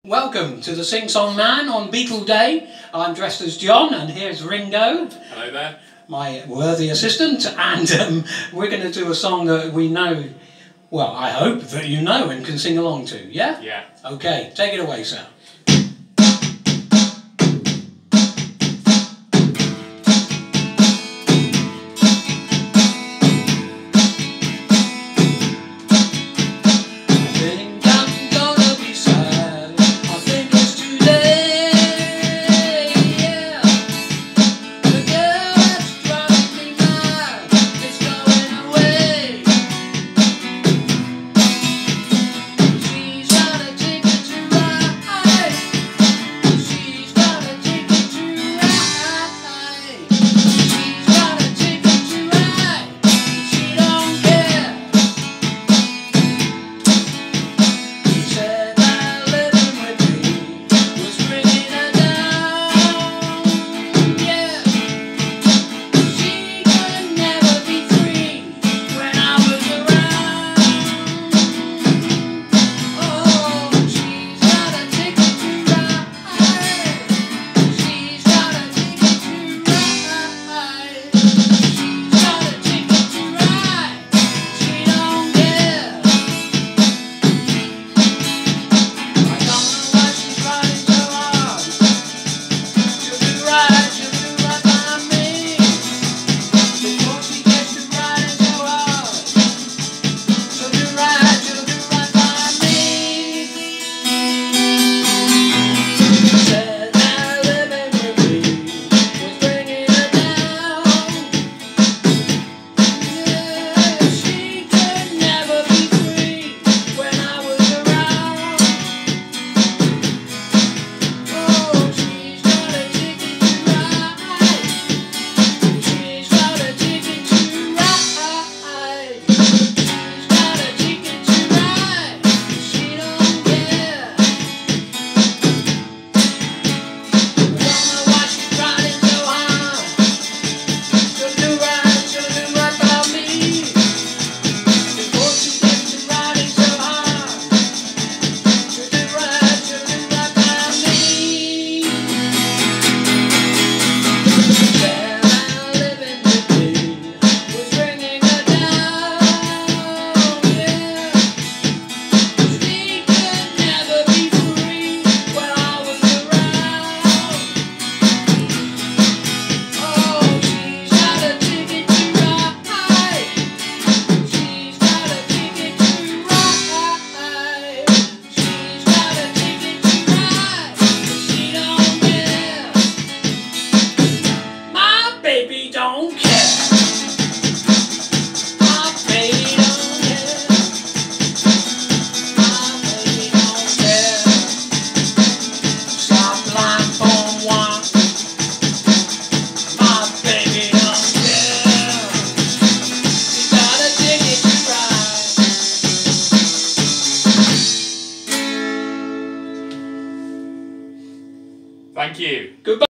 Welcome to the Sing Song Man on Beatle Day. I'm dressed as John and here's Ringo. Hello there. My worthy assistant, and we're going to do a song that we know, well, I hope that you know and can sing along to, yeah? Yeah. Okay, take it away, sir. Baby don't care. My baby don't care. My baby don't care. Stop lying for one. My baby don't care. You gotta dig it right. Thank you. Goodbye.